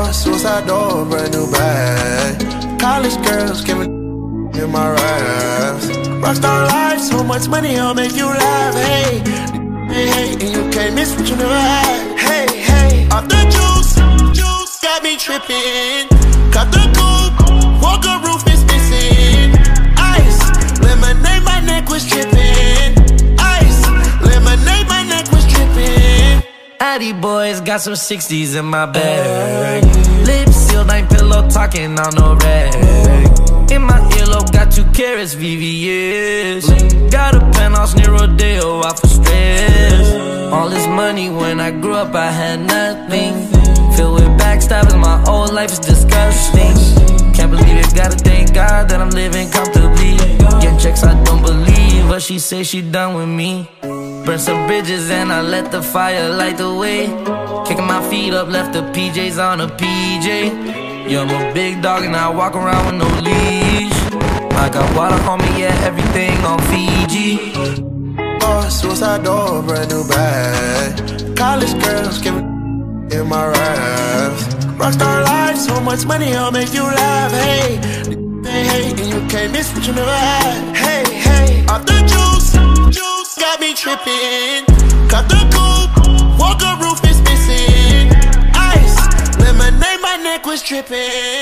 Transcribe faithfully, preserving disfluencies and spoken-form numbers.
Oh, suicide door, brand new bag. College girls giving in my raps. Rockstar life, so much money, I'll make you laugh. Hey, hey, hey, and you can't miss what you never had. Hey, hey, off the juice, juice got me tripping. Cut the coupe, walker roof is missing. Ice, lemonade, my neck was tripping. Ice, lemonade, my neck was tripping. Addy boys got some sixties in my bag. Lips sealed, ain't pillow talking on no rag. In my earlobe, got two carats, V V S. Got a penthouse near Rodeo, out for stress. All this money, when I grew up, I had nothing. Filled with backstabbers, my whole life is disgusting. Can't believe it, gotta thank God that I'm living comfortably. Get checks, I don't believe, but she say she done with me. Burn some bridges and I let the fire light the way. Kicking my feet up, left the P Js on a P J. Yeah, I'm a big dog and I walk around with no leash. I got water on me, yeah, everything on Fiji. Oh, suicide door, brand new bag. College girls giving in my raps. Rockstar life, so much money, I'll make you laugh. Hey, hey, hey, and you can't miss what you never had. Hey, hey, off the juice, juice got me tripping. Cut the coupe, walker roof is missing. Ice, lemonade, my neck was tripping.